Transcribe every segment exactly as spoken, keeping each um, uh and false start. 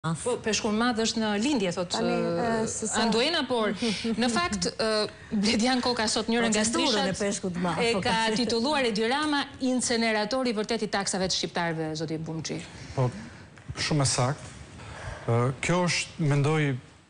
Po, peshku madh është në lindje, thot Anduena, por në fakt Bledian Koka sot njërën nga strishat e ka titulluar Edi Rama inceneratori vërtet i taksave të shqiptarëve, zoti Bumçi. Po, shumë e sakt. Kjo është, mendoj,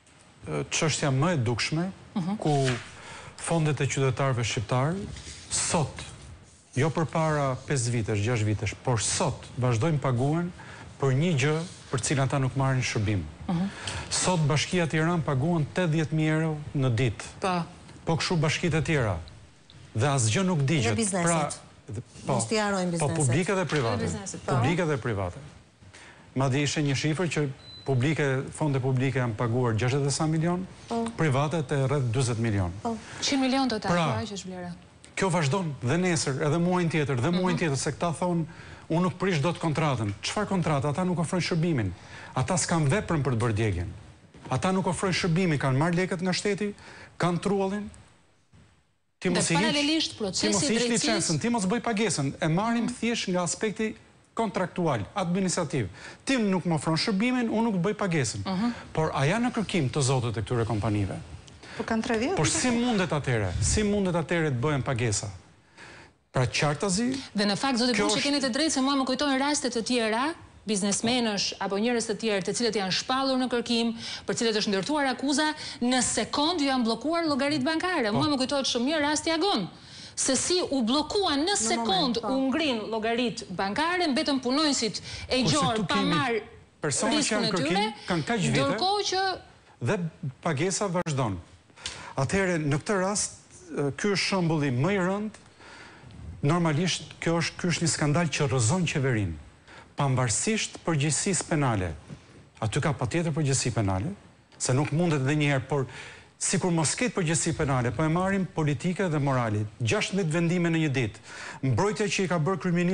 çështja më e dukshme, ku fondet e qytetarëve shqiptarë sot, jo përpara pesë vitesh, gjashtë vitesh, por sot vazhdojnë paguen për një gjë për cilën ata nuk marrin shërbim. Sot Bashkia Tiranë paguan tetëdhjetë mijë euro në ditë. Po. Po kështu bashkitë e tjera. Dhe asgjë nuk digjet. Dhe bizneset. Po, Mos t'i harrojmë bizneset. Po publike dhe private. Publike dhe private. Madje ishte një shifër që publike, fonde publike janë paguar gjashtëdhjetë e sa milion, private të rreth dyzet milion. qind milion total, pra, po aq është vlera. Kjo vazhdon dhe nesër, edhe muajin tjetër, dhe muajin tjetër, se këta thonë unë nuk prish do të kontratën. Çfarë kontratë? Ata nuk ofrojnë shërbimin. Ata s'kan veprën për të bërë djegjen. Ata nuk ofrojnë shërbimin, kanë marrë lekët nga shteti, kanë truallin. Ti mos i paralelisht procesi i drejtësisë, licencën, ti mos bëj pagesën. E marrim thjesht nga aspekti kontraktual, administrativ. Ti nuk më ofron shërbimin, unë nuk bëj pagesën. Por a janë në kërkim të zotët e këtyre kompanive? Po kanë tre vjet. Por si mundet atëre? Si mundet atëre të bëhen pagesa? Pra qartazi... Dhe në fakt, zoti Bumçi, keni të drejtë se mua më kujtojnë raste të tjera, biznesmenësh apo njerëz të tjerë të cilët janë shpallur në kërkim, për cilët është ndërtuar akuza, në sekond ju janë bllokuar llogaritë bankare. Mua më kujtohet shumë mirë rasti Agon. Se si u bllokuan në sekond, u ngrin llogaritë bankare, mbetën punonësit e gjorë pa marrë riskun e tyre, ndërkohë që dhe pagesa vazhdon. Atëherë, në këtë rast, ky është shembulli më i rëndë. Normalisht, kjo është, ky është një skandal që rrëzon qeverinë, pavarësisht përgjegjësisë penale. Aty ka patjetër përgjegjësi penale, se nuk mundet edhe një herë, por sikur mos ketë përgjegjësi penale, po e marrim politike dhe morale. gjashtëdhjetë vendime në një ditë. Mbrojtja që i ka bërë kryeministri